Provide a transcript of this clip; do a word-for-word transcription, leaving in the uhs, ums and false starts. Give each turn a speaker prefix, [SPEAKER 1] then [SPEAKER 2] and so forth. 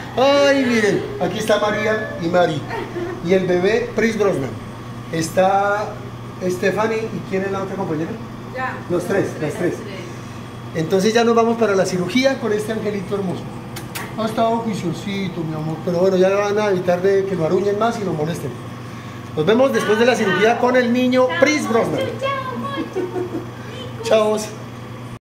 [SPEAKER 1] Ay, miren, aquí está María y Mari. Y el bebé, Pierce Brosnan. Está Stephanie, ¿y quién es la otra compañera?
[SPEAKER 2] Ya.
[SPEAKER 1] Los tres, las tres. Entonces ya nos vamos para la cirugía con este angelito hermoso. Ha estado juiciosito, mi amor, pero bueno, ya van a evitar de que lo aruñen más y lo molesten. Nos vemos después de la cirugía con el niño Pierce Brosnan. Chao.